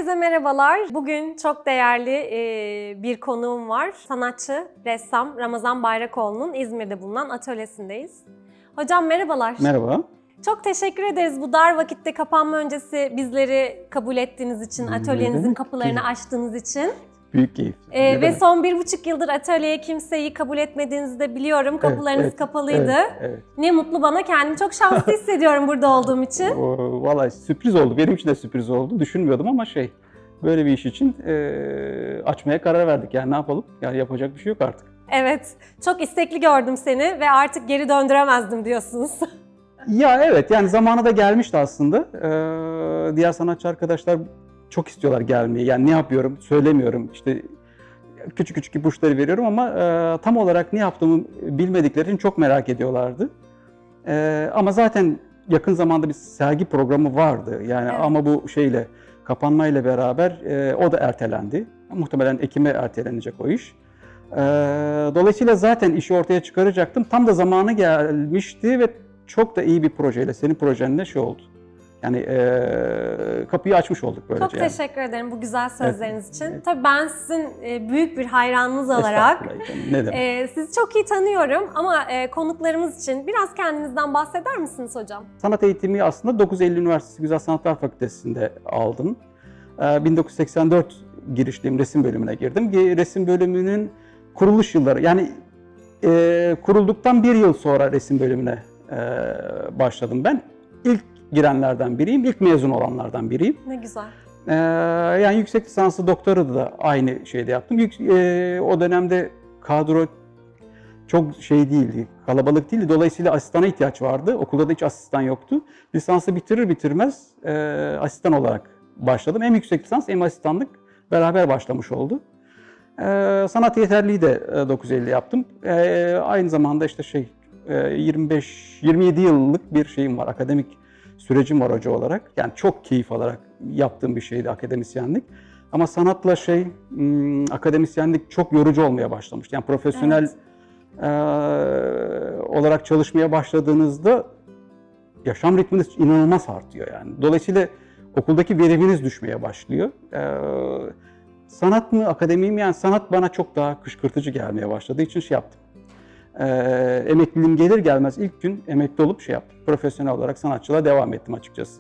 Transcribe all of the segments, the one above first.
Herkese merhabalar. Bugün çok değerli bir konuğum var. Sanatçı, ressam Ramazan Bayrakoğlu'nun İzmir'de bulunan atölyesindeyiz. Hocam merhabalar. Merhaba. Çok teşekkür ederiz bu dar vakitte kapanma öncesi bizleri kabul ettiğiniz için, atölyenizin kapılarını açtığınız için. Büyük keyif. Ve son 1,5 yıldır atölyeye kimseyi kabul etmediğinizi de biliyorum. Kapılarınız kapalıydı. Evet. Ne mutlu bana, kendimi çok şanslı hissediyorum burada olduğum için. Vallahi sürpriz oldu. Benim için de sürpriz oldu. Düşünmüyordum ama böyle bir iş için açmaya karar verdik. Yani ne yapalım? Yani yapacak bir şey yok artık. Evet. Çok istekli gördüm seni ve artık geri döndüremezdim diyorsunuz. Ya evet, yani zamanı da gelmişti aslında. Diğer sanatçı arkadaşlar çok istiyorlar gelmeyi. Yani ne yapıyorum söylemiyorum. İşte küçük küçük ipuçları veriyorum ama tam olarak ne yaptığımı bilmedikleri için çok merak ediyorlardı. Ama zaten yakın zamanda bir sergi programı vardı. Yani evet. Ama bu kapanmayla beraber o da ertelendi. Muhtemelen Ekim'e ertelenecek o iş. Dolayısıyla zaten işi ortaya çıkaracaktım. Tam da zamanı gelmişti ve çok da iyi bir projeyle, senin projenle oldu. Yani kapıyı açmış olduk böylece. Çok teşekkür ederim bu güzel sözleriniz için. Evet. Tabii ben sizin büyük bir hayranınız olarak ne demek? Sizi çok iyi tanıyorum ama konuklarımız için biraz kendinizden bahseder misiniz hocam? Sanat eğitimi aslında 9 Eylül Üniversitesi Güzel Sanatlar Fakültesi'nde aldım. 1984 girişliyim, resim bölümüne girdim. Resim bölümünün kuruluş yılları, yani kurulduktan bir yıl sonra resim bölümüne başladım ben. İlk girenlerden biriyim, ilk mezun olanlardan biriyim. Ne güzel. Yani yüksek lisanslı doktora da aynı şeyde yaptım. O dönemde kadro çok değildi, kalabalık değildi. Dolayısıyla asistana ihtiyaç vardı. Okulda da hiç asistan yoktu. Lisansı bitirir bitirmez asistan olarak başladım. Hem yüksek lisans hem asistanlık beraber başlamış oldu. Sanat yeterliği de 9 Eylül'de yaptım. Aynı zamanda 27 yıllık bir şeyim var, akademik sürecim var hoca olarak. Yani çok keyif alarak yaptığım bir şeydi akademisyenlik. Ama sanatla akademisyenlik çok yorucu olmaya başlamıştı. Yani profesyonel olarak çalışmaya başladığınızda yaşam ritminiz inanılmaz artıyor yani. Dolayısıyla okuldaki veriminiz düşmeye başlıyor. Sanat mı, akademi mi? Yani sanat bana çok daha kışkırtıcı gelmeye başladığı için yaptım. Emekliliğim gelir gelmez ilk gün emekli olup yaptım. Profesyonel olarak sanatçılığa devam ettim açıkçası.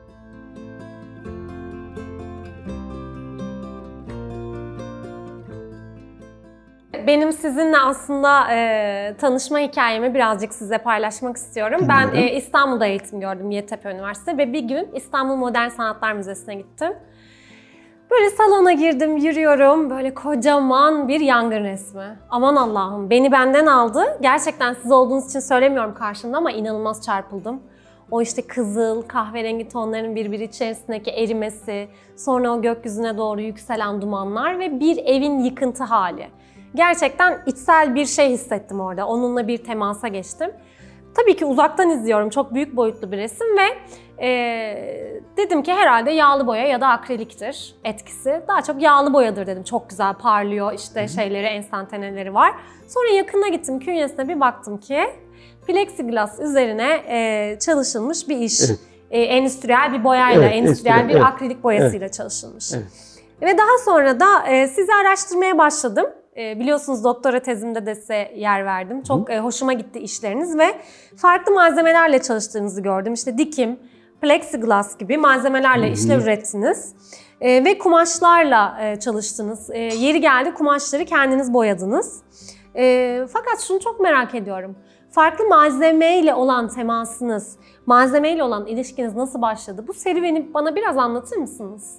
Benim sizinle aslında tanışma hikayemi birazcık size paylaşmak istiyorum. Ben İstanbul'da eğitim gördüm, Yeditepe Üniversitesi ve bir gün İstanbul Modern Sanatlar Müzesi'ne gittim. Böyle salona girdim, yürüyorum. Böyle kocaman bir yangın resmi. Aman Allah'ım, beni benden aldı. Gerçekten siz olduğunuz için söylemiyorum karşımda ama inanılmaz çarpıldım. O kızıl, kahverengi tonların birbiri içerisindeki erimesi, sonra o gökyüzüne doğru yükselen dumanlar ve bir evin yıkıntı hali. Gerçekten içsel bir şey hissettim orada. Onunla bir temasa geçtim. Tabii ki uzaktan izliyorum. Çok büyük boyutlu bir resim ve dedim ki herhalde yağlı boya ya da akriliktir etkisi. Daha çok yağlı boyadır dedim. Çok güzel parlıyor, enstantaneleri var. Sonra yakına gittim, künyesine bir baktım ki plexiglas üzerine çalışılmış bir iş. Evet. Endüstriyel bir boyayla, endüstriyel bir akrilik boyasıyla çalışılmış. Evet. Ve daha sonra da sizi araştırmaya başladım. Biliyorsunuz doktora tezimde de size yer verdim. Çok hoşuma gitti işleriniz ve farklı malzemelerle çalıştığınızı gördüm. Dikim, plexiglas gibi malzemelerle işler ürettiniz. Ve kumaşlarla çalıştınız. Yeri geldi kumaşları kendiniz boyadınız. Fakat şunu çok merak ediyorum. Farklı malzemeyle olan temasınız, malzemeyle olan ilişkiniz nasıl başladı? Bu serüveni bana biraz anlatır mısınız?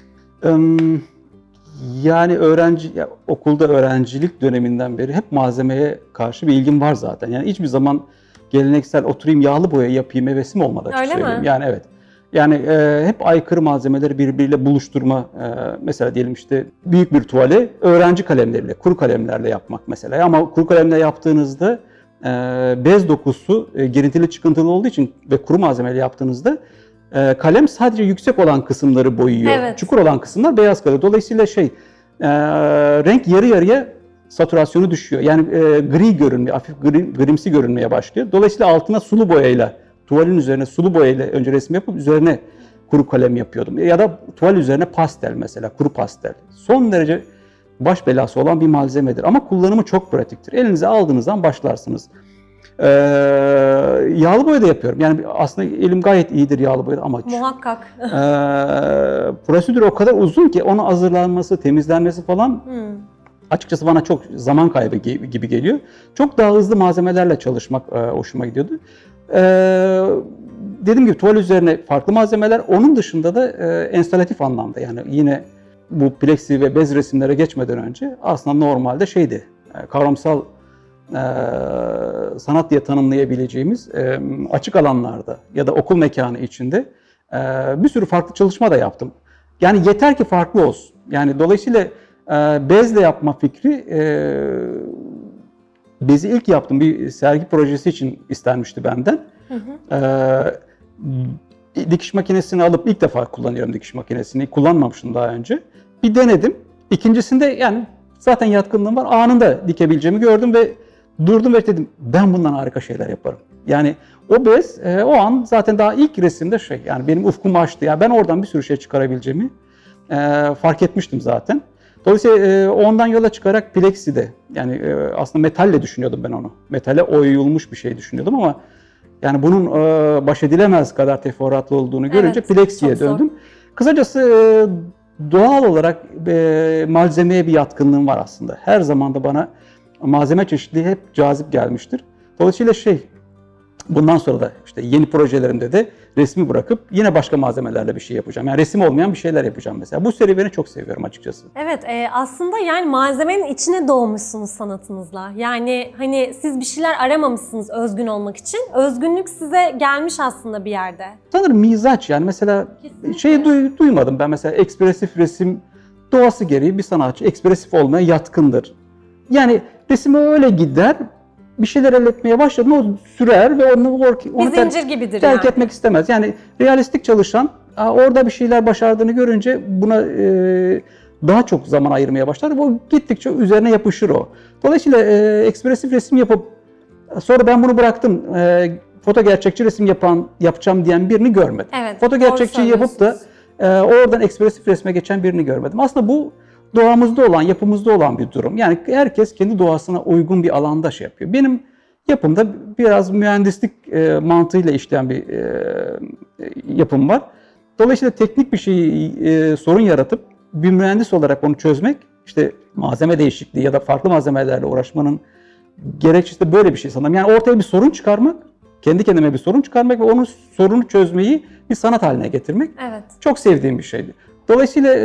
Yani okulda öğrencilik döneminden beri hep malzemeye karşı bir ilgim var zaten. Yani hiçbir zaman geleneksel oturayım yağlı boya yapayım hevesim olmadı açıkçası. Öyle mi? Yani evet. Yani hep aykırı malzemeleri birbiriyle buluşturma. Mesela diyelim büyük bir tuvale öğrenci kalemleriyle, kuru kalemlerle yapmak mesela. Ama kuru kalemle yaptığınızda bez dokusu girintili çıkıntılı olduğu için ve kuru malzemeyle yaptığınızda kalem sadece yüksek olan kısımları boyuyor. Evet. Çukur olan kısımlar beyaz kalıyor. Dolayısıyla renk yarı yarıya satürasyonu düşüyor. Yani gri görünmeye, hafif grimsi görünmeye başlıyor. Dolayısıyla altına sulu boyayla, tuvalin üzerine sulu boyayla önce resim yapıp üzerine kuru kalem yapıyordum. Ya da tuval üzerine pastel mesela, kuru pastel. Son derece baş belası olan bir malzemedir ama kullanımı çok pratiktir. Elinize aldığınızdan başlarsınız. Yağlı boya da yapıyorum. Yani aslında elim gayet iyidir yağlı boyada ama muhakkak. Prosedür o kadar uzun ki onun hazırlanması, temizlenmesi falan açıkçası bana çok zaman kaybı gibi geliyor. Çok daha hızlı malzemelerle çalışmak hoşuma gidiyordu. Dediğim gibi tuval üzerine farklı malzemeler. Onun dışında da enstalatif anlamda yani yine bu plexi ve bez resimlere geçmeden önce aslında normalde şeydi, kavramsal sanat diye tanımlayabileceğimiz açık alanlarda ya da okul mekanı içinde bir sürü farklı çalışma da yaptım. Yani yeter ki farklı olsun. Yani dolayısıyla bezle yapma fikri bezi ilk yaptığım bir sergi projesi için istenmişti benden. Dikiş makinesini alıp ilk defa kullanıyorum dikiş makinesini. Kullanmamıştım daha önce. Bir denedim. İkincisinde yani zaten yatkınlığım var. Anında dikebileceğimi gördüm ve durdum ve dedim ben bundan harika şeyler yaparım. Yani o bez o an zaten daha ilk resimde yani benim ufkumu açtı. Yani ben oradan bir sürü şey çıkarabileceğimi fark etmiştim zaten. Dolayısıyla ondan yola çıkarak plexi'de yani aslında metalle düşünüyordum ben onu. Metale oyulmuş bir şey düşünüyordum ama yani bunun baş edilemez kadar teferruatlı olduğunu görünce plexi'ye döndüm. Kısacası doğal olarak malzemeye bir yatkınlığım var aslında. Her zaman da bana malzeme çeşitliliği hep cazip gelmiştir. Dolayısıyla bundan sonra da işte yeni projelerimde de resmi bırakıp yine başka malzemelerle bir şey yapacağım. Yani resim olmayan bir şeyler yapacağım mesela. Bu serüveni çok seviyorum açıkçası. Evet, aslında yani malzemenin içine doğmuşsunuz sanatınızla. Yani hani siz bir şeyler aramamışsınız özgün olmak için. Özgünlük size gelmiş aslında bir yerde. Sanırım mizaç yani mesela duymadım ben mesela ekspresif resim doğası gereği bir sanatçı ekspresif olmaya yatkındır. Yani resime öyle gider. Bir şeyler elde etmeye başladı mı o sürer ve onu zincir gibidir terk etmek istemez. Yani realistik çalışan orada bir şeyler başardığını görünce buna daha çok zaman ayırmaya başlar. Bu gittikçe üzerine yapışır o. Dolayısıyla ekspresif resim yapıp sonra ben bunu bıraktım. Foto gerçekçi resim yapacağım diyen birini görmedim. Evet, foto gerçekçi yapıp da oradan ekspresif resme geçen birini görmedim. Aslında bu doğamızda olan, yapımızda olan bir durum. Yani herkes kendi doğasına uygun bir alanda yapıyor. Benim yapımda biraz mühendislik mantığıyla işleyen bir yapım var. Dolayısıyla teknik bir sorun yaratıp bir mühendis olarak onu çözmek, işte malzeme değişikliği ya da farklı malzemelerle uğraşmanın gerekçesi de böyle bir şey sanırım. Yani ortaya bir sorun çıkarmak, kendi kendime bir sorun çıkarmak ve onun sorunu çözmeyi bir sanat haline getirmek çok sevdiğim bir şeydi. Dolayısıyla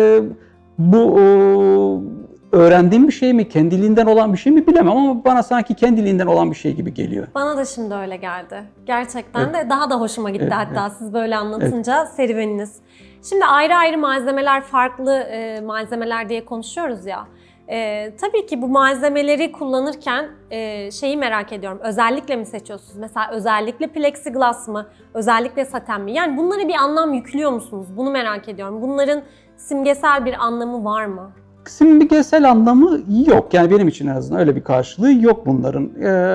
bu öğrendiğim bir şey mi, kendiliğinden olan bir şey mi bilemem ama bana sanki kendiliğinden olan bir şey gibi geliyor. Bana da şimdi öyle geldi. Gerçekten de daha da hoşuma gitti hatta siz böyle anlatınca serüveniniz. Şimdi ayrı ayrı malzemeler, farklı malzemeler diye konuşuyoruz ya. Tabii ki bu malzemeleri kullanırken şeyi merak ediyorum. Özellikle mi seçiyorsunuz? Mesela özellikle plexiglass mı? Özellikle saten mi? Yani bunlara bir anlam yüklüyor musunuz? Bunu merak ediyorum. Bunların simgesel bir anlamı var mı? Simgesel anlamı yok. Yani benim için en azından öyle bir karşılığı yok bunların.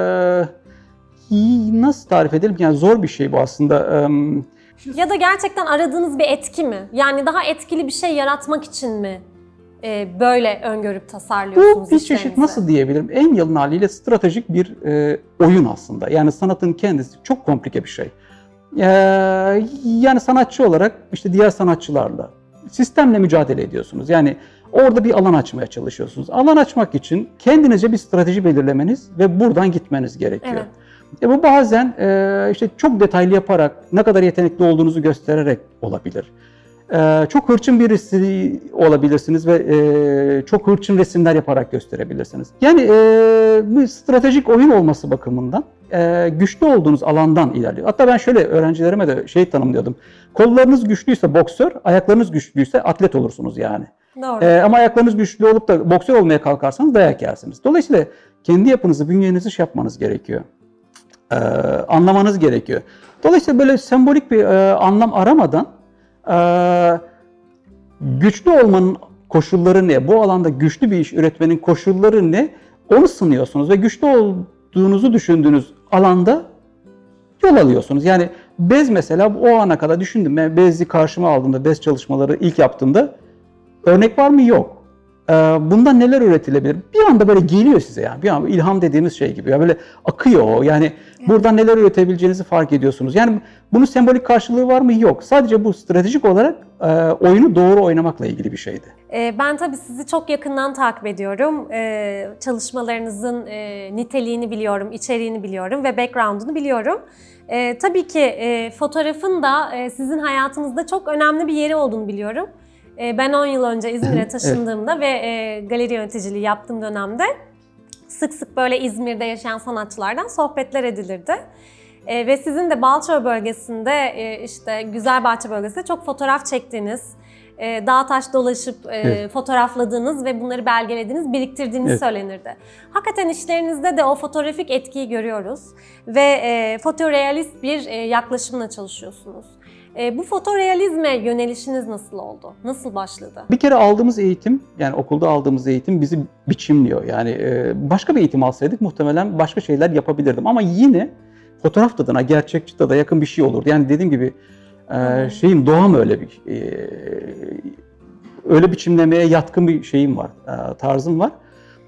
Nasıl tarif edelim? Yani zor bir şey bu aslında. Ya da gerçekten aradığınız bir etki mi? Yani daha etkili bir şey yaratmak için mi böyle öngörüp tasarlıyorsunuz bu bir çeşit nasıl diyebilirim? En yalın haliyle stratejik bir oyun aslında. Yani sanatın kendisi çok komplike bir şey. Yani sanatçı olarak işte diğer sanatçılarla sistemle mücadele ediyorsunuz. Yani orada bir alan açmaya çalışıyorsunuz. Alan açmak için kendinizce bir strateji belirlemeniz ve buradan gitmeniz gerekiyor. Bu bazen işte çok detaylı yaparak, ne kadar yetenekli olduğunuzu göstererek olabilir. Çok hırçın birisi olabilirsiniz ve çok hırçın resimler yaparak gösterebilirsiniz. Yani bir stratejik oyun olması bakımından güçlü olduğunuz alandan ilerliyor. Hatta ben şöyle öğrencilerime de tanımlıyordum. Kollarınız güçlüyse boksör, ayaklarınız güçlüyse atlet olursunuz yani. Doğru. Ama ayaklarınız güçlü olup da boksör olmaya kalkarsanız dayak yersiniz. Dolayısıyla kendi yapınızı, bünyenizi yapmanız gerekiyor. Anlamanız gerekiyor. Dolayısıyla böyle sembolik bir anlam aramadan güçlü olmanın koşulları ne? Bu alanda güçlü bir iş üretmenin koşulları ne? Onu sınıyorsunuz ve güçlü olduğunuzu düşündüğünüz alanda yol alıyorsunuz. Yani Bez mesela o ana kadar düşündüm. Ben bezi karşıma aldığımda, bez çalışmaları ilk yaptığımda örnek var mı? Yok. Bundan neler üretilebilir? Bir anda böyle geliyor size yani. Bir anda ilham dediğimiz şey gibi. Ya böyle akıyor o. Yani buradan neler üretebileceğinizi fark ediyorsunuz. Yani bunun sembolik karşılığı var mı? Yok. Sadece bu stratejik olarak oyunu doğru oynamakla ilgili bir şeydi. Ben tabii sizi çok yakından takip ediyorum. Çalışmalarınızın niteliğini biliyorum, içeriğini biliyorum ve background'unu biliyorum. Tabii ki fotoğrafın da sizin hayatınızda çok önemli bir yeri olduğunu biliyorum. Ben 10 yıl önce İzmir'e taşındığımda ve galeri yöneticiliği yaptığım dönemde sık sık böyle İzmir'de yaşayan sanatçılardan sohbetler edilirdi. Ve sizin de Balçova bölgesinde, işte Güzelbahçe bölgesinde çok fotoğraf çektiğiniz, dağ taş dolaşıp fotoğrafladığınız ve bunları belgelediğiniz, biriktirdiğiniz söylenirdi. Hakikaten işlerinizde de o fotoğrafik etkiyi görüyoruz ve fotorealist bir yaklaşımla çalışıyorsunuz. Bu fotorealizme yönelişiniz nasıl oldu? Nasıl başladı? Bir kere aldığımız eğitim, yani okulda aldığımız eğitim bizi biçimliyor. Yani başka bir eğitim alsaydık muhtemelen başka şeyler yapabilirdim. Ama yine fotoğraf tadına, gerçekçi tada yakın bir şey olurdu. Yani dediğim gibi doğam öyle bir öyle biçimlemeye yatkın bir şeyim var, tarzım var.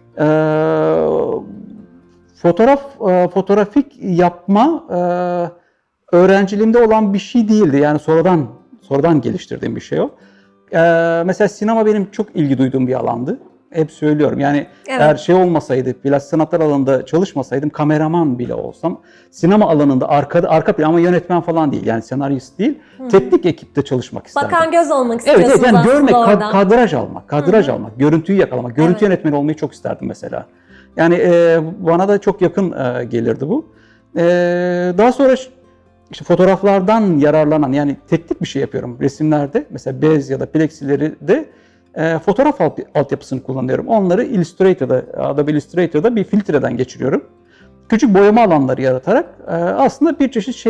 Fotoğrafik yapma öğrenciliğimde olan bir şey değildi. Yani sonradan geliştirdiğim bir şey o. Mesela sinema benim çok ilgi duyduğum bir alandı. Hep söylüyorum. Yani eğer şey olmasaydı, plastik sanatlar alanında çalışmasaydım, kameraman bile olsam, sinema alanında arka plan ama yönetmen falan değil. Yani senarist değil. Teknik ekipte çalışmak isterdim. Bakan göz olmak istiyorsunuz evet, yani aslında görmek, oradan. kadraj almak, görüntüyü yakalamak, görüntü yönetmeni olmayı çok isterdim mesela. Yani bana da çok yakın gelirdi bu. Daha sonra İşte fotoğraflardan yararlanan, yani teknik bir şey yapıyorum resimlerde. Mesela bez ya da plexileri de fotoğraf altyapısını kullanıyorum. Onları Adobe Illustrator'da bir filtreden geçiriyorum. Küçük boyama alanları yaratarak aslında bir çeşit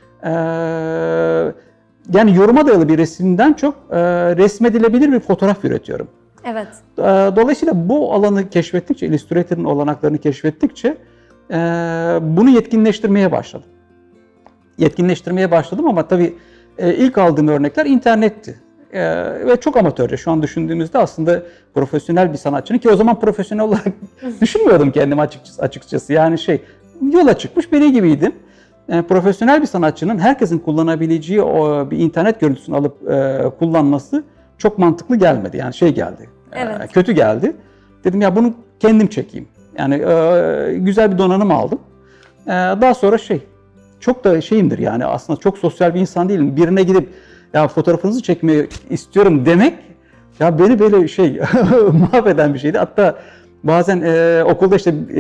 yani yoruma dayalı bir resimden çok resmedilebilir bir fotoğraf üretiyorum. Evet. Dolayısıyla bu alanı keşfettikçe, Illustrator'ın olanaklarını keşfettikçe bunu yetkinleştirmeye başladım ama tabii ilk aldığım örnekler internetti. Ve çok amatörce. Şu an düşündüğümüzde aslında profesyonel bir sanatçının, ki o zaman profesyonel olarak düşünmüyordum kendimi açıkçası. Yani yola çıkmış biri gibiydim. Profesyonel bir sanatçının herkesin kullanabileceği bir internet görüntüsünü alıp kullanması çok mantıklı gelmedi. Yani geldi. Evet. Kötü geldi. Dedim ya bunu kendim çekeyim. Yani güzel bir donanım aldım. Daha sonra çok da şeyimdir yani, aslında çok sosyal bir insan değilim. Birine gidip ya fotoğrafınızı çekmeyi istiyorum demek ya beni böyle mahveden bir şeydi. Hatta bazen okulda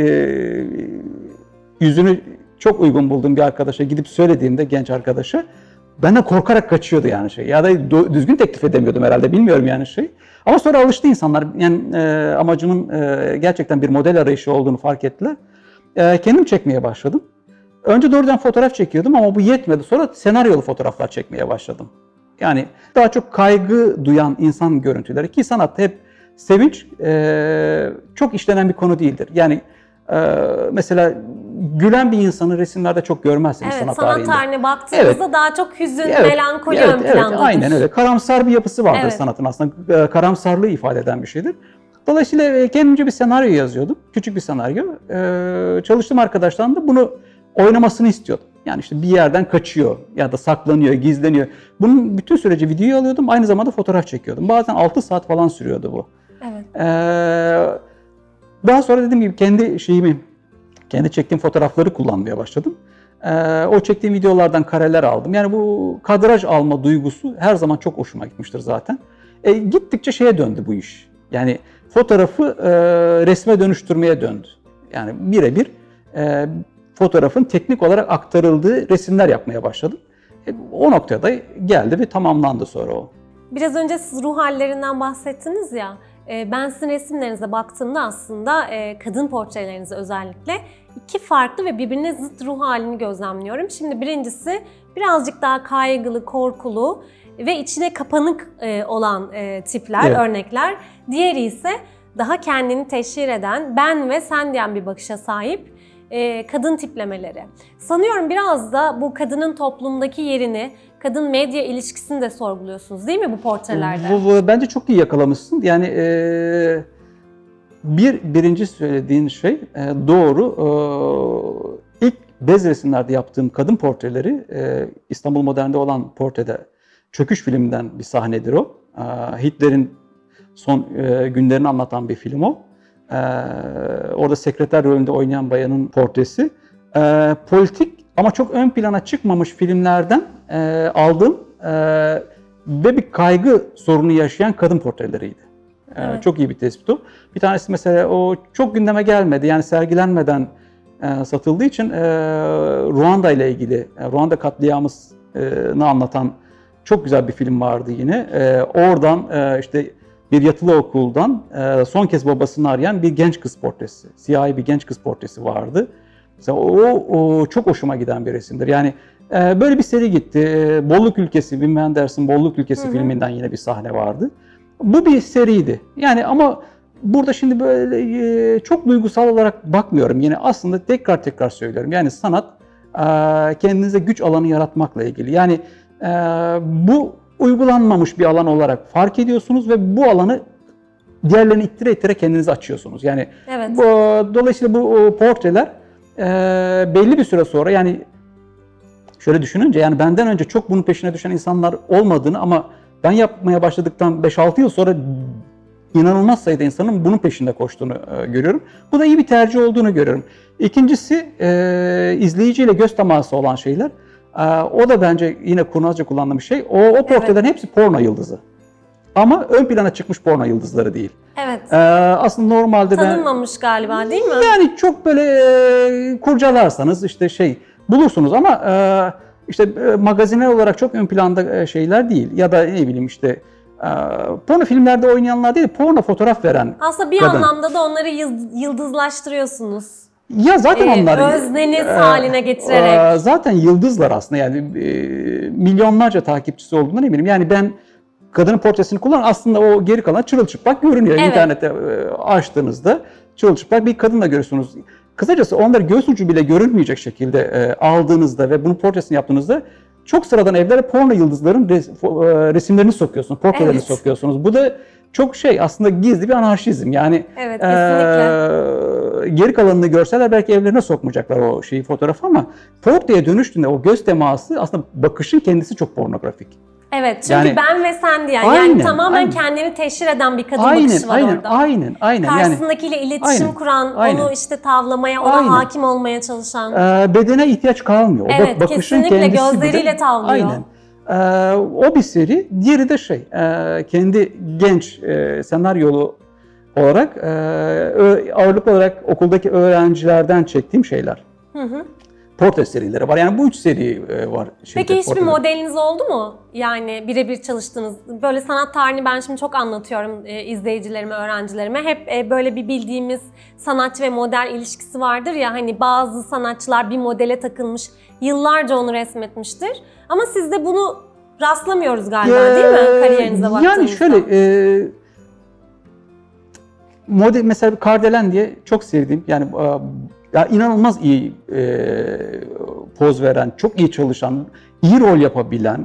yüzünü çok uygun bulduğum bir arkadaşa gidip söylediğimde, genç arkadaşa, benden korkarak kaçıyordu yani ya da düzgün teklif edemiyordum herhalde, bilmiyorum yani Ama sonra alıştı insanlar. Yani amacımın gerçekten bir model arayışı olduğunu fark ettiler. Kendim çekmeye başladım. Önce doğrudan fotoğraf çekiyordum ama bu yetmedi. Sonra senaryolu fotoğraflar çekmeye başladım. Yani daha çok kaygı duyan insan görüntüleri, ki sanatta hep sevinç çok işlenen bir konu değildir. Yani mesela gülen bir insanı resimlerde çok görmezsiniz sanat tarihinde. Sanat tarihine baktığımızda daha çok hüzün, melankoli ön plandadır. Aynen öyle. Karamsar bir yapısı vardır sanatın aslında. Karamsarlığı ifade eden bir şeydir. Dolayısıyla kendimce bir senaryo yazıyordum. Küçük bir senaryo. Çalıştığım arkadaşlarım da bunu oynamasını istiyordum. Yani bir yerden kaçıyor ya da saklanıyor, gizleniyor. Bunun bütün süreci videoya alıyordum. Aynı zamanda fotoğraf çekiyordum. Bazen 6 saat falan sürüyordu bu. Evet. Daha sonra dediğim gibi kendi çektiğim fotoğrafları kullanmaya başladım. O çektiğim videolardan kareler aldım. Yani bu kadraj alma duygusu her zaman çok hoşuma gitmiştir zaten. Gittikçe döndü bu iş. Yani fotoğrafı resme dönüştürmeye döndü. Yani birebir fotoğrafın teknik olarak aktarıldığı resimler yapmaya başladım. O noktada geldi ve tamamlandı sonra o. Biraz önce siz ruh hallerinden bahsettiniz ya. Ben sizin resimlerinize baktığımda aslında kadın portrelerinize özellikle iki farklı ve birbirine zıt ruh halini gözlemliyorum. Şimdi birincisi birazcık daha kaygılı, korkulu ve içine kapanık olan tipler, örnekler. Diğeri ise daha kendini teşhir eden, ben ve sen diyen bir bakışa sahip kadın tiplemeleri. Sanıyorum biraz da bu kadının toplumdaki yerini, kadın medya ilişkisini de sorguluyorsunuz değil mi bu portrelerde? Bence çok iyi yakalamışsın. Yani birinci söylediğin şey doğru. İlk bez resimlerde yaptığım kadın portreleri İstanbul Modern'de olan portrede Çöküş filminden bir sahnedir o. Hitler'in son günlerini anlatan bir film o. Orada sekreter rolünde oynayan bayanın portresi. Politik ama çok ön plana çıkmamış filmlerden aldığım ve bir kaygı sorunu yaşayan kadın portreleriydi. Evet. Çok iyi bir tespit o. Bir tanesi mesela o çok gündeme gelmedi. Yani sergilenmeden satıldığı için Ruanda ile ilgili, Ruanda katliamını anlatan çok güzel bir film vardı yine. Oradan işte bir yatılı okuldan son kez babasını arayan bir genç kız portresi, siyahi bir genç kız portresi vardı. Mesela o çok hoşuma giden bir resimdir. Yani böyle bir seri gitti. Bolluk Ülkesi, Wim Wenders'ın Bolluk Ülkesi filminden yine bir sahne vardı. Bu bir seriydi. Yani ama burada şimdi böyle çok duygusal olarak bakmıyorum. Yine aslında tekrar söylüyorum. Yani sanat kendinize güç alanı yaratmakla ilgili. Yani bu uygulanmamış bir alan olarak fark ediyorsunuz ve bu alanı diğerlerini ittire kendinizi açıyorsunuz. Yani evet. Dolayısıyla bu portreler belli bir süre sonra, yani şöyle düşününce, yani benden önce çok bunun peşine düşen insanlar olmadığını ama ben yapmaya başladıktan 5-6 yıl sonra inanılmaz sayıda insanın bunun peşinde koştuğunu görüyorum. Bu da iyi bir tercih olduğunu görüyorum. İkincisi izleyiciyle göz teması olan şeyler. O da bence yine kurnazca kullandığım bir şey. O portrelerin hepsi porno yıldızı. Ama ön plana çıkmış porno yıldızları değil. Evet. Aslında normalde tanınmamış galiba değil mi? Yani çok böyle kurcalarsanız işte bulursunuz ama işte magazinel olarak çok ön planda şeyler değil. Ya da ne bileyim işte porno filmlerde oynayanlar değil, porno fotoğraf veren aslında bir kadın. Anlamda da onları yıldızlaştırıyorsunuz. Ya zaten onlar özneniz haline getirerek. Zaten yıldızlar aslında, yani milyonlarca takipçisi olduğundan eminim. Yani ben kadının portresini kullanan, aslında o geri kalan çırılçıplak görünüyor. Evet. İnternette açtığınızda çırılçıplak bir kadınla görüyorsunuz. Kısacası onları göz ucu bile görünmeyecek şekilde aldığınızda ve bunun portresini yaptığınızda çok sıradan evlere porno yıldızların resimlerini sokuyorsunuz, portrelerini sokuyorsunuz. Bu da çok aslında gizli bir anarşizm. Yani evet, kesinlikle. Geri kalanını görseler belki evlerine sokmayacaklar o fotoğrafı ama portreye dönüştüğünde o göz teması, aslında bakışın kendisi çok pornografik. Evet, çünkü yani, ben ve sen diye. Yani tamamen kendini teşhir eden bir kadın bakışı var orada. Aynen. Karşısındakiyle iletişim kuran, onu işte tavlamaya, ona hakim olmaya çalışan. Bedene ihtiyaç kalmıyor. Evet, bakışın kesinlikle gözleriyle tavlıyor. Aynen. O bir seri. Diğeri de kendi genç senaryolu olarak ağırlıklı olarak okuldaki öğrencilerden çektiğim şeyler. Portre serileri var. Yani bu 3 seri var. Peki hiçbir modeliniz oldu mu? Yani birebir çalıştığınız, böyle sanat tarihini ben şimdi çok anlatıyorum izleyicilerime, öğrencilerime. Hep böyle bir bildiğimiz sanatçı ve model ilişkisi vardır ya, hani bazı sanatçılar bir modele takılmış, yıllarca onu resmetmiştir. Ama sizde bunu rastlamıyoruz galiba değil mi kariyerinize baktığınızda? Yani şöyle, model mesela Kardelen diye çok sevdiğim, yani ya inanılmaz iyi poz veren, çok iyi çalışan, iyi rol yapabilen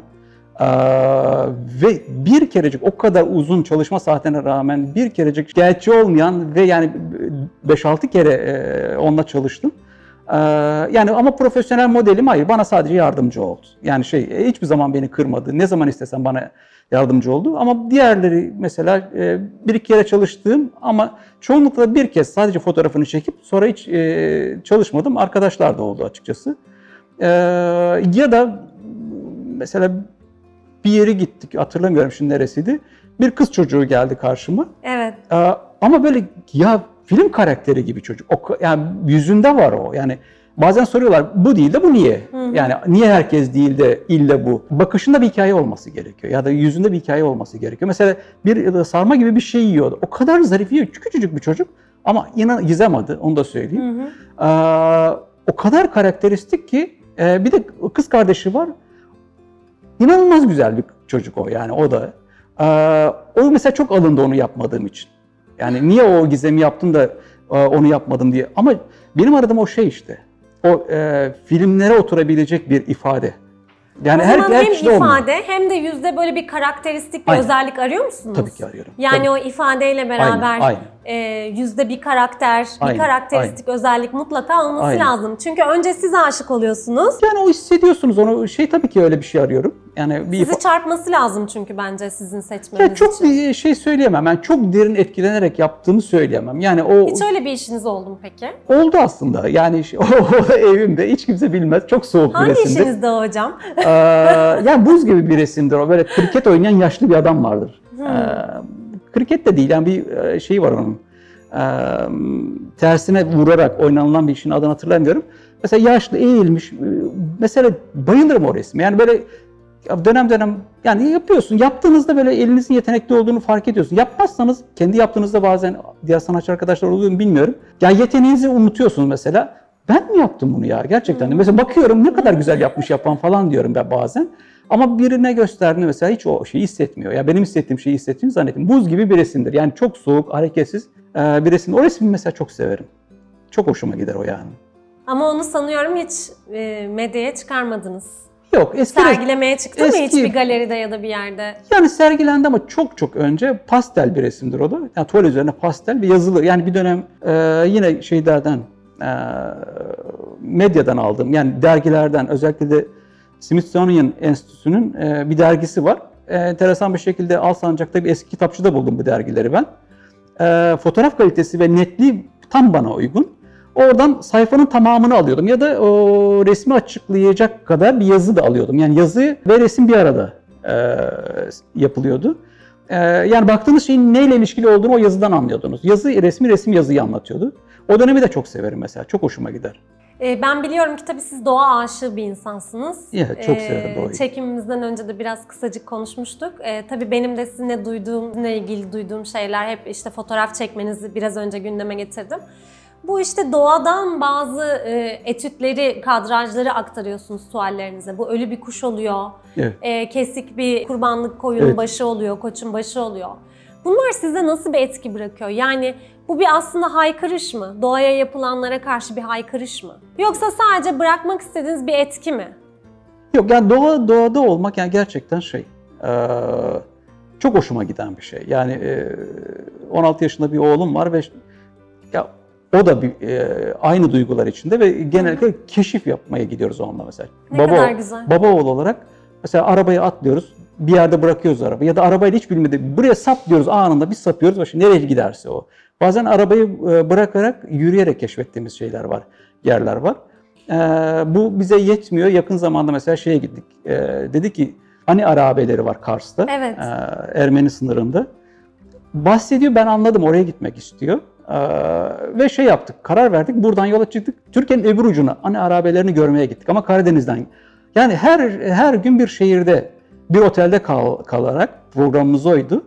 ve bir kerecik o kadar uzun çalışma saatine rağmen bir kerecik şikayetçi olmayan ve yani 5-6 kere onunla çalıştım. Yani ama profesyonel modelim hayır, bana sadece yardımcı oldu. Yani hiçbir zaman beni kırmadı. Ne zaman istesem bana yardımcı oldu. Ama diğerleri mesela bir iki kere çalıştığım ama çoğunlukla bir kez sadece fotoğrafını çekip sonra hiç çalışmadım. Arkadaşlar da oldu açıkçası. Ya da mesela bir yere gittik, hatırlamıyorum şimdi neresiydi. Bir kız çocuğu geldi karşıma. Evet. Ama böyle ya film karakteri gibi çocuk. Yani yüzünde var o. Yani bazen soruyorlar bu değil de bu niye? Yani niye herkes değil de ille bu? Bakışında bir hikaye olması gerekiyor. Ya da yüzünde bir hikaye olması gerekiyor. Mesela bir sarma gibi bir şey yiyordu. O kadar zarif yiyor. Küçücük bir çocuk. Ama inan gizem adı. Onu da söyleyeyim. O kadar karakteristik ki bir de kız kardeşi var. İnanılmaz güzel bir çocuk o. Yani o da. O mesela çok alındı onu yapmadığım için. Yani niye o gizemi yaptın da onu yapmadım diye. Ama Benim aradığım o şey işte. O filmlere oturabilecek bir ifade. Yani o zaman hem kişide ifade olmuyor. hem de yüzde böyle bir karakteristik bir özellik arıyor musunuz? Tabii ki arıyorum. Yani tabii. o ifadeyle beraber yüzde bir karakter, bir karakteristik özellik mutlaka olması lazım. Çünkü önce siz aşık oluyorsunuz. Yani o hissediyorsunuz onu. Tabii ki öyle bir şey arıyorum. Yani sizi çarpması lazım çünkü bence sizin seçmeniz için. Çok bir şey söyleyemem. Yani çok derin etkilenerek yaptığımı söyleyemem. Yani o hiç öyle bir işiniz oldu mu peki? Oldu aslında. Yani o evimde hiç kimse bilmez. Çok soğuk bir resimdi. Hangi işinizde o hocam? Yani buz gibi bir resimdir o. Böyle kriket oynayan yaşlı bir adam vardır. Kriket de değil. Yani bir şey var onun. Tersine vurarak oynanılan bir işin adını hatırlamıyorum. Mesela yaşlı, eğilmiş. Mesela bayılırım o resme. Yani böyle dönem dönem yani yapıyorsun. Yaptığınızda böyle elinizin yetenekli olduğunu fark ediyorsun. Yapmazsanız kendi yaptığınızda bazen diğer sanatçı arkadaşlar oluyor mu bilmiyorum. Ya yeteneğinizi unutuyorsunuz mesela. Ben mi yaptım bunu ya gerçekten? Mesela bakıyorum ne kadar güzel yapmış yapan falan diyorum ben bazen. Ama birine gösterdiğinde mesela hiç o şeyi hissetmiyor. Ya benim hissettiğim şeyi hissettiğini zannettim. Buz gibi bir resimdir. Yani çok soğuk, hareketsiz bir resim. O resmi mesela çok severim. Çok hoşuma gider o yani. Ama onu sanıyorum hiç medyaya çıkarmadınız. Yok. Sergilemeye çıktı mı hiç bir galeride ya da bir yerde? Yani sergilendi ama çok önce pastel bir resimdir o da. Yani tuval üzerine pastel ve yazılı. Yani bir dönem yine şeylerden, medyadan aldığım yani dergilerden özellikle de Smithsonian Enstitüsü'nün bir dergisi var. Enteresan bir şekilde Alsancak'ta bir eski kitapçıda buldum bu dergileri ben. Fotoğraf kalitesi ve netliği tam bana uygun. Oradan sayfanın tamamını alıyordum ya da o resmi açıklayacak kadar bir yazı da alıyordum. Yani yazı ve resim bir arada yapılıyordu. Yani baktığınız şeyin neyle ilişkili olduğunu o yazıdan anlıyordunuz. Yazı resmi, resim yazıyı anlatıyordu. O dönemi de çok severim mesela. Çok hoşuma gider. Ben biliyorum ki tabii siz doğa aşığı bir insansınız. Evet, çok severim doğayı. Çekimimizden önce de biraz kısacık konuşmuştuk. Tabii benim de sizinle ilgili duyduğum şeyler hep işte fotoğraf çekmenizi biraz önce gündeme getirdim. Bu işte doğadan bazı etütleri, kadrajları aktarıyorsunuz tuvallerinize. Bu ölü bir kuş oluyor, kesik bir kurbanlık koyunun başı oluyor, koçun başı oluyor. Bunlar size nasıl bir etki bırakıyor? Yani bu bir aslında haykırış mı? Doğaya yapılanlara karşı bir haykırış mı? Yoksa sadece bırakmak istediğiniz bir etki mi? Yok yani doğada olmak yani gerçekten çok hoşuma giden bir şey. Yani 16 yaşında bir oğlum var ve ya o da aynı duygular içinde ve genellikle keşif yapmaya gidiyoruz onunla mesela. Ne kadar güzel. Baba oğul olarak mesela arabaya atlıyoruz. Bir yerde bırakıyoruz arabayı ya da arabayla hiç bilmedi. Buraya sap diyoruz anında bir sapıyoruz. Başka nereye giderse o. Bazen arabayı bırakarak yürüyerek keşfettiğimiz şeyler var, yerler var. Bu bize yetmiyor. Yakın zamanda mesela şeye gittik. Dedi ki Ani Arabeleri var Kars'ta. Evet. Ermeni sınırında. Bahsediyor ben anladım oraya gitmek istiyor. Ve şey yaptık karar verdik buradan yola çıktık. Türkiye'nin öbür ucuna Ani Arabelerini görmeye gittik ama Karadeniz'den. Yani her gün bir şehirde bir otelde kalarak programımız oydu.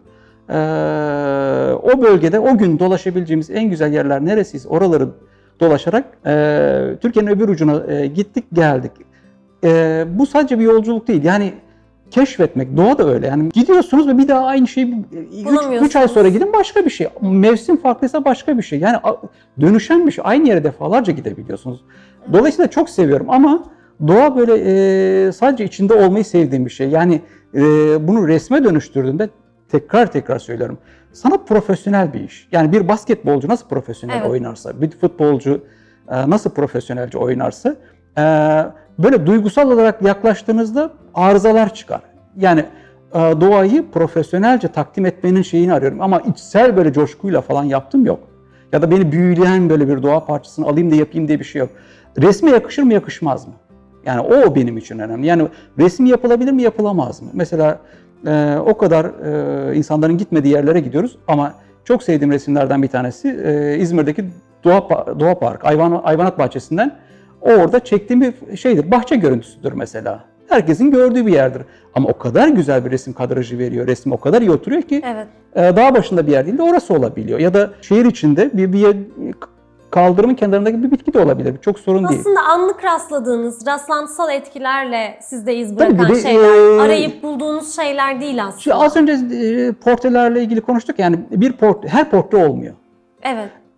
O bölgede o gün dolaşabileceğimiz en güzel yerler neresiyse oraları dolaşarak Türkiye'nin öbür ucuna gittik geldik. Bu sadece bir yolculuk değil yani keşfetmek doğa da öyle yani gidiyorsunuz ve bir daha aynı şeyi 3 ay sonra gidin başka bir şey. Mevsim farklıysa başka bir şey yani dönüşen bir şey aynı yere defalarca gidebiliyorsunuz. Dolayısıyla çok seviyorum ama doğa böyle sadece içinde olmayı sevdiğim bir şey yani bunu resme dönüştürdüğümde tekrar söylüyorum. Sanat profesyonel bir iş. Yani bir basketbolcu nasıl profesyonel oynarsa, bir futbolcu nasıl profesyonelce oynarsa böyle duygusal olarak yaklaştığınızda arızalar çıkar. Yani doğayı profesyonelce takdim etmenin şeyini arıyorum ama içsel böyle coşkuyla falan yaptım yok. Ya da beni büyüleyen böyle bir doğa parçasını alayım da yapayım diye bir şey yok. Resme yakışır mı yakışmaz mı? Yani o benim için önemli. Yani resim yapılabilir mi yapılamaz mı? Mesela o kadar insanların gitmediği yerlere gidiyoruz ama çok sevdiğim resimlerden bir tanesi İzmir'deki Doğa Park, hayvanat bahçesinden orada çektiğim bir şeydir. Bahçe görüntüsüdür mesela. Herkesin gördüğü bir yerdir. Ama o kadar güzel bir resim kadrajı veriyor. Resim o kadar iyi oturuyor ki dağ başında bir yer değil de orası olabiliyor. Ya da şehir içinde bir kaldırımın kenarındaki bir bitki de olabilir. Çok sorun değil. Aslında anlık rastladığınız, rastlantısal etkilerle sizde iz bırakan şeyler, arayıp bulduğunuz şeyler değil aslında. Az önce portrelerle ilgili konuştuk. Yani her portre olmuyor. Evet.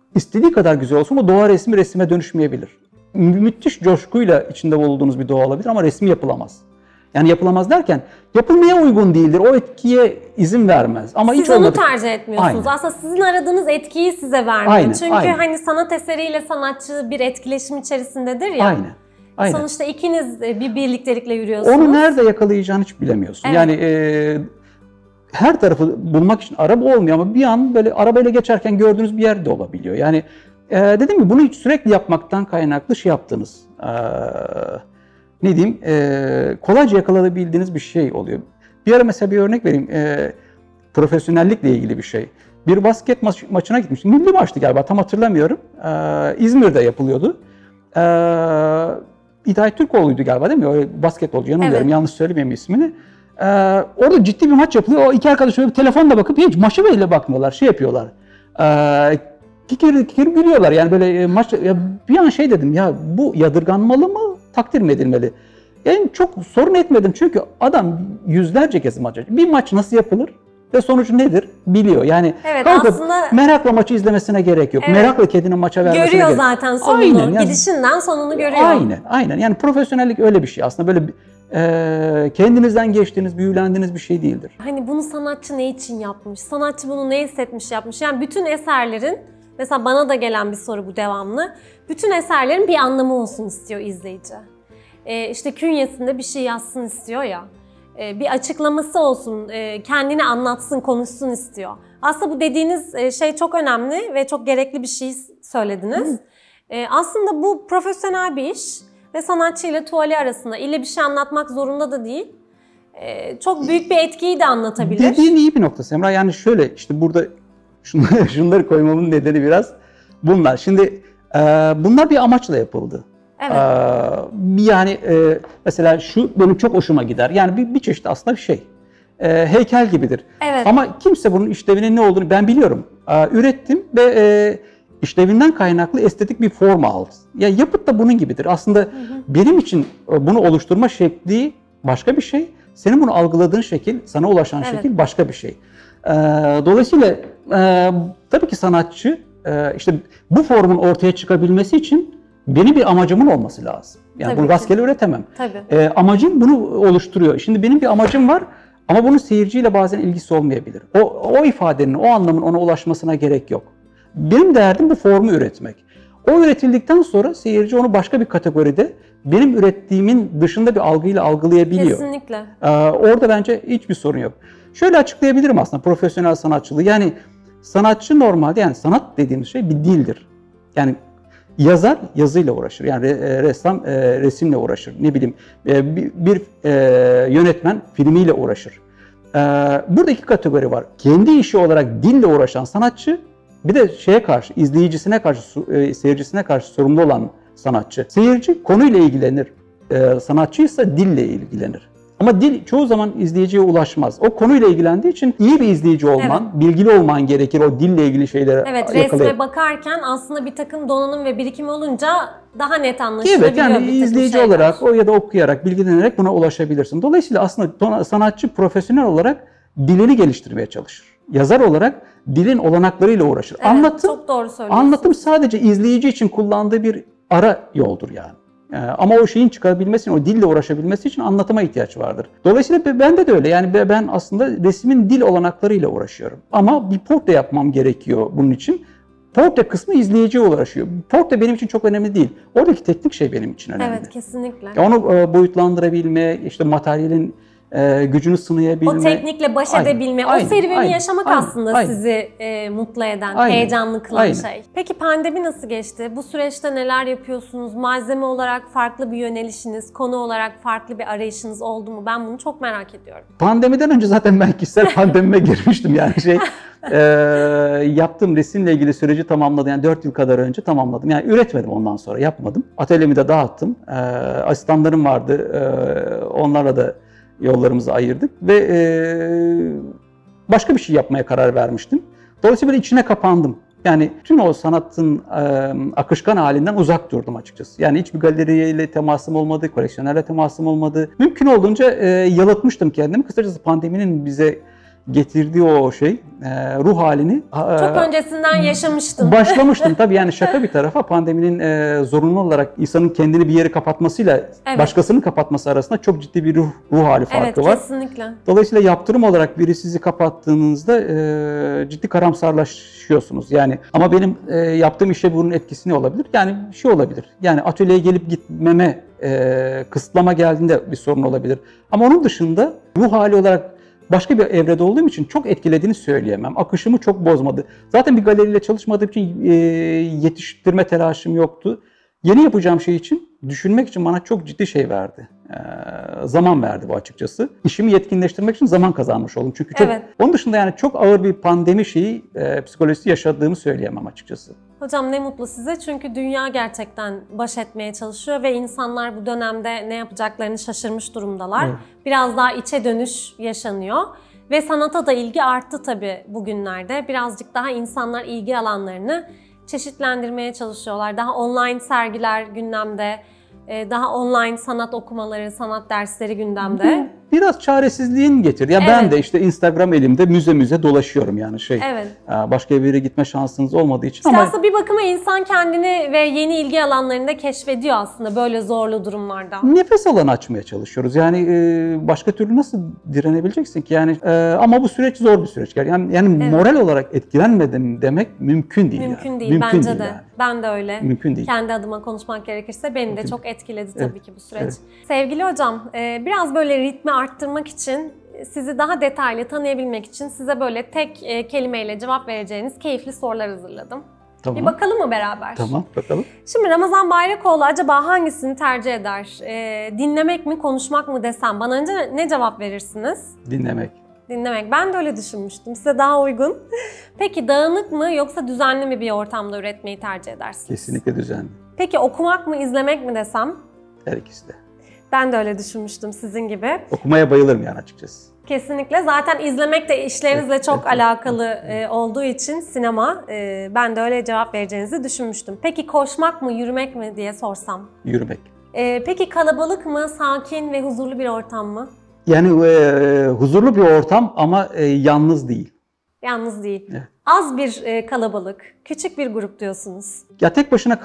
İstediği kadar güzel olsun ama doğa resmi resime dönüşmeyebilir. Müthiş coşkuyla içinde bulunduğunuz bir doğa olabilir ama resmi yapılamaz. Yani yapılamaz derken yapılmaya uygun değildir. O etkiye izin vermez. Ama siz hiç onu olmadık. tercih etmiyorsunuz. Aynen. Aslında sizin aradığınız etkiyi size vermiyor. Aynen, Çünkü aynen. hani sanat eseriyle sanatçı bir etkileşim içerisindedir ya. Aynen. Aynen. Sonuçta ikiniz bir birliktelikle yürüyorsunuz. Onu nerede yakalayacağını hiç bilemiyorsun. Evet. Yani her tarafı bulmak için araba olmuyor ama bir an böyle arabayla geçerken gördüğünüz bir yer de olabiliyor. Yani dediğim gibi bunu hiç sürekli yapmaktan kaynaklı şey yaptınız. Ne diyeyim? Kolayca yakalanabildiğiniz bir şey oluyor. Bir ara mesela bir örnek vereyim. Profesyonellikle ilgili bir şey. Bir basket maçına gitmiştim. Milli maçtı galiba, tam hatırlamıyorum. İzmir'de yapılıyordu. İday Türkoğlu'ydu galiba, değil mi? O basketbolcu, yanılmıyorum. Evet. Yanlış söylemeyeyim ismini. Orada ciddi bir maç yapılıyor. O iki arkadaş şöyle bir telefonla bakıp hiç maça bile bakmıyorlar. Şey yapıyorlar. Kikir gülüyorlar. Yani böyle maç... Ya bir an şey dedim, ya bu yadırganmalı mı? Takdir mi edilmeli? Yani çok sorun etmedim. Çünkü adam yüzlerce kez maç yapıyor. Bir maç nasıl yapılır? Ve sonucu nedir? Biliyor. Yani evet, aslında merakla maçı izlemesine gerek yok. Evet. Merakla kedinin maça vermesine gerek yok. Görüyor zaten sonunu. Aynen, yani, gidişinden sonunu görüyor. Aynen. Yani profesyonellik öyle bir şey. Aslında böyle kendinizden geçtiğiniz, büyülendiğiniz bir şey değildir. Hani bunu sanatçı ne için yapmış? Sanatçı bunu ne hissetmiş yapmış? Yani bütün eserlerin, mesela bana da gelen bir soru bu devamlı. Bütün eserlerin bir anlamı olsun istiyor izleyici. İşte künyesinde bir şey yazsın istiyor ya. Bir açıklaması olsun, kendini anlatsın, konuşsun istiyor. Aslında bu dediğiniz şey çok önemli ve çok gerekli bir şey söylediniz. Aslında bu profesyonel bir iş ve sanatçı ile tuvali arasında ille bir şey anlatmak zorunda da değil. Çok büyük bir etkiyi de anlatabilir. Dediğin iyi bir nokta Semra. Yani şöyle, işte burada şunları koymamın nedeni biraz bunlar. Şimdi bunlar bir amaçla yapıldı. Evet. Yani mesela şu benim çok hoşuma gider. Yani bir çeşit aslında bir şey. Heykel gibidir. Evet. Ama kimse bunun işlevinin ne olduğunu ben biliyorum. Ürettim ve işlevinden kaynaklı estetik bir form aldı. Ya yapıt da bunun gibidir. Aslında benim için bunu oluşturma şekli başka bir şey. Senin bunu algıladığın şekil, sana ulaşan şekil başka bir şey. Dolayısıyla tabii ki sanatçı işte bu formun ortaya çıkabilmesi için benim bir amacımın olması lazım. Yani tabii bunu rastgele üretemem. Tabii. Amacım bunu oluşturuyor. Şimdi benim bir amacım var ama bunun seyirciyle bazen ilgisi olmayabilir. O ifadenin, o anlamın ona ulaşmasına gerek yok. Benim derdim bu formu üretmek. O üretildikten sonra seyirci onu başka bir kategoride benim ürettiğimin dışında bir algıyla algılayabiliyor. Kesinlikle. Orada bence hiçbir sorun yok. Şöyle açıklayabilirim aslında profesyonel sanatçılığı. Yani sanatçı normalde, yani sanat dediğimiz şey bir dildir. Yani yazar yazıyla uğraşır. Yani ressam resimle uğraşır. Ne bileyim bir yönetmen filmiyle uğraşır. Burada iki kategori var. Kendi işi olarak dille uğraşan sanatçı, bir de şeye karşı, izleyicisine karşı, seyircisine karşı sorumlu olan sanatçı. Seyirci konuyla ilgilenir. Sanatçıysa dille ilgilenir. Ama dil çoğu zaman izleyiciye ulaşmaz. O konuyla ilgilendiği için iyi bir izleyici olman, bilgili olman gerekir o dille ilgili şeyleri yakalayıp. Evet, resme bakarken aslında bir takım donanım ve birikimi olunca daha net anlaşılabiliyor. Evet, yani izleyici olarak o ya da okuyarak, bilgilenerek buna ulaşabilirsin. Dolayısıyla aslında sanatçı profesyonel olarak dilini geliştirmeye çalışır. Yazar olarak dilin olanaklarıyla uğraşır. Evet, Anlatım, çok doğru söylüyorsun. Anlatım sadece izleyici için kullandığı bir ara yoldur yani. Ama o şeyin çıkabilmesi, o dille uğraşabilmesi için anlatıma ihtiyaç vardır. Dolayısıyla bende de öyle. Yani ben aslında resmin dil olanaklarıyla uğraşıyorum. Ama bir portre yapmam gerekiyor bunun için. Portre kısmı izleyiciye uğraşıyor. Portre benim için çok önemli değil. Oradaki teknik şey benim için önemli. Evet, kesinlikle. Onu boyutlandırabilme, işte materyalin gücünü sınayabilme. O teknikle baş edebilme, o serüveni yaşamak aslında sizi mutlu eden, heyecanlı kılan şey. Peki pandemi nasıl geçti? Bu süreçte neler yapıyorsunuz? Malzeme olarak farklı bir yönelişiniz, konu olarak farklı bir arayışınız oldu mu? Ben bunu çok merak ediyorum. Pandemiden önce zaten ben kişisel pandemime girmiştim yani yaptığım resimle ilgili süreci tamamladım. Yani 4 yıl kadar önce tamamladım. Yani üretmedim ondan sonra, yapmadım. Atölyemi de dağıttım. Asistanlarım vardı. Onlarla da yollarımızı ayırdık ve başka bir şey yapmaya karar vermiştim. Dolayısıyla böyle içine kapandım. Yani tüm o sanatın akışkan halinden uzak durdum açıkçası. Yani hiçbir galeriyle temasım olmadı, koleksiyonerle temasım olmadı. Mümkün olduğunca yalıtmıştım kendimi. Kısacası pandeminin bize getirdiği o ruh halini çok öncesinden yaşamıştım. Başlamıştım tabii, yani şaka bir tarafa, pandeminin zorunlu olarak insanın kendini bir yere kapatmasıyla başkasının kapatması arasında çok ciddi bir ruh hali farkı var. Evet, kesinlikle. Dolayısıyla yaptırım olarak biri sizi kapattığınızda ciddi karamsarlaşıyorsunuz. Yani ama benim yaptığım işe bunun etkisi ne olabilir? Yani olabilir. Yani atölyeye gelip gitmeme kısıtlama geldiğinde bir sorun olabilir. Ama onun dışında ruh hali olarak başka bir evrede olduğum için çok etkilediğini söyleyemem. Akışımı çok bozmadı. Zaten bir galeriyle çalışmadığım için yetiştirme telaşım yoktu. Yeni yapacağım şey için, düşünmek için bana çok ciddi verdi. Zaman verdi bu açıkçası. İşimi yetkinleştirmek için zaman kazanmış oldum. Çünkü onun dışında yani çok ağır bir pandemi psikolojisi yaşadığımı söyleyemem açıkçası. Hocam ne mutlu size, çünkü dünya gerçekten baş etmeye çalışıyor ve insanlar bu dönemde ne yapacaklarını şaşırmış durumdalar. Evet. Biraz daha içe dönüş yaşanıyor ve sanata da ilgi arttı tabii bugünlerde. Birazcık daha insanlar ilgi alanlarını çeşitlendirmeye çalışıyorlar. Daha online sergiler gündemde, daha online sanat okumaları, sanat dersleri gündemde. Biraz çaresizliğin getir. Ya ben de işte Instagram elimde müze dolaşıyorum yani başka bir yere gitme şansınız olmadığı için. İşte aslında bir bakıma insan kendini ve yeni ilgi alanlarını da keşfediyor aslında böyle zorlu durumlarda. Nefes alanı açmaya çalışıyoruz. Yani başka türlü nasıl direnebileceksin ki? Yani ama bu süreç zor bir süreç. Yani moral olarak etkilenmedim demek mümkün değil. Mümkün değil bence de. Yani. Ben de öyle. Mümkün değil. Kendi adıma konuşmak gerekirse beni de çok etkiledi tabii ki bu süreç. Evet. Sevgili hocam, biraz böyle ritmi arttırmak için, sizi daha detaylı tanıyabilmek için size böyle tek kelimeyle cevap vereceğiniz keyifli sorular hazırladım. Tamam. Bir bakalım mı beraber? Tamam, bakalım. Şimdi Ramazan Bayrakoğlu acaba hangisini tercih eder? Dinlemek mi, konuşmak mı desem bana önce ne cevap verirsiniz? Dinlemek. Dinlemek. Ben de öyle düşünmüştüm. Size daha uygun. Peki dağınık mı yoksa düzenli mi bir ortamda üretmeyi tercih edersiniz? Kesinlikle düzenli. Peki okumak mı, izlemek mi desem? Her ikisi de. Ben de öyle düşünmüştüm sizin gibi. Okumaya bayılırım yani açıkçası. Kesinlikle. Zaten izlemek de işlerinizle çok alakalı olduğu için sinema. Ben de öyle cevap vereceğinizi düşünmüştüm. Peki koşmak mı, yürümek mi diye sorsam? Yürümek. Peki kalabalık mı, sakin ve huzurlu bir ortam mı? Yani huzurlu bir ortam ama yalnız değil. Yalnız değil. Evet. Az bir kalabalık, küçük bir grup diyorsunuz. Ya tek başına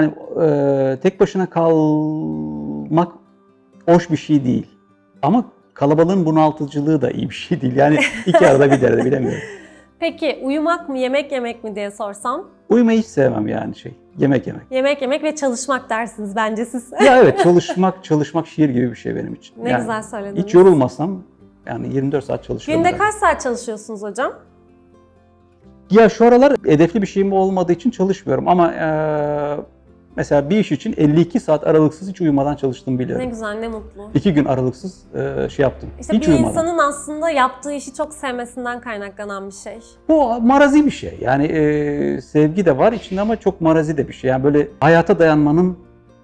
kalmak hoş bir şey değil. Ama kalabalığın bunaltıcılığı da iyi bir şey değil. Yani iki arada bir derede, bilemiyorum. Peki uyumak mı, yemek yemek mi diye sorsam? Uyumayı hiç sevmem yani yemek yemek. Yemek yemek ve çalışmak dersiniz bence siz. Ya evet, çalışmak şiir gibi bir şey benim için. Ne güzel söylediniz. Hiç yorulmasam yani 24 saat çalışıyorum. Günde kaç saat çalışıyorsunuz hocam? Ya şu aralar hedefli bir şeyim olmadığı için çalışmıyorum ama mesela bir iş için 52 saat aralıksız hiç uyumadan çalıştığımı biliyorum. Ne güzel, ne mutlu. 2 gün aralıksız yaptım. İşte hiç bir uyumadan. insanın aslında yaptığı işi çok sevmesinden kaynaklanan bir şey. Bu marazi bir şey. Yani sevgi de var içinde ama çok marazi de bir şey. Yani böyle hayata dayanmanın,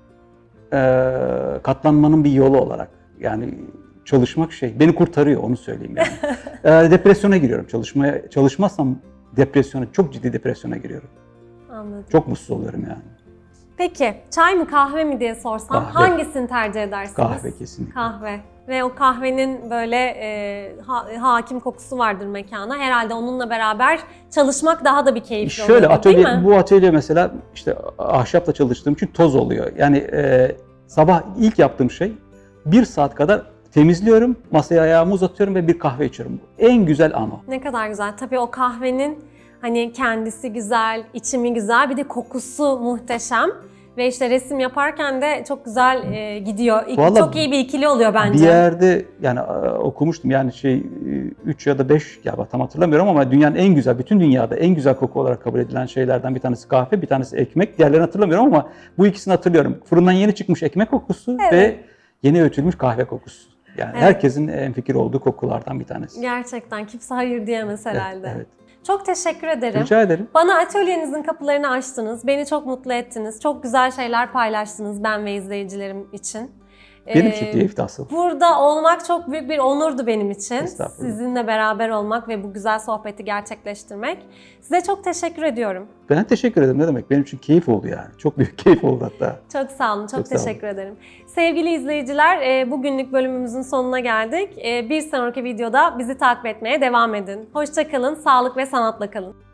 katlanmanın bir yolu olarak. Yani çalışmak beni kurtarıyor, onu söyleyeyim yani. Depresyona giriyorum. Çalışmazsam çok ciddi depresyona giriyorum. Anladım. Çok mutsuz oluyorum yani. Peki çay mı kahve mi diye sorsam hangisini tercih edersiniz? Kahve kesinlikle. Kahve. Ve o kahvenin böyle hakim kokusu vardır mekana. Herhalde onunla beraber çalışmak daha da bir keyifli oluyor, değil mi? Bu atölye mesela işte ahşapla çalıştığım için toz oluyor. Yani sabah ilk yaptığım şey 1 saat kadar temizliyorum, masaya ayağımı uzatıyorum ve bir kahve içiyorum. En güzel an o. Ne kadar güzel. Tabii o kahvenin hani kendisi güzel, içimi güzel, bir de kokusu muhteşem. Ve işte resim yaparken de çok güzel gidiyor. Çok iyi bir ikili oluyor bence. Bir yerde yani okumuştum yani 3 ya da 5 galiba tam hatırlamıyorum ama dünyanın en güzel, bütün dünyada en güzel koku olarak kabul edilen şeylerden bir tanesi kahve, bir tanesi ekmek. Diğerlerini hatırlamıyorum ama bu ikisini hatırlıyorum. Fırından yeni çıkmış ekmek kokusu ve yeni öğütülmüş kahve kokusu. Yani herkesin hemfikir olduğu kokulardan bir tanesi. Gerçekten kimse hayır diyemez herhalde. Evet. Çok teşekkür ederim. Rica ederim. Bana atölyenizin kapılarını açtınız. Beni çok mutlu ettiniz. Çok güzel şeyler paylaştınız ben ve izleyicilerim için. Benim için keyifti asıl. Burada olmak çok büyük bir onurdu benim için. Estağfurullah. Sizinle beraber olmak ve bu güzel sohbeti gerçekleştirmek. Size çok teşekkür ediyorum. Ben teşekkür ederim. Ne demek? Benim için keyif oldu yani. Çok büyük keyif oldu hatta. Çok sağ olun. Çok Çok sağ olun. teşekkür ederim. Sevgili izleyiciler, bugünlük bölümümüzün sonuna geldik. Bir sonraki videoda bizi takip etmeye devam edin. Hoşça kalın, sağlık ve sanatla kalın.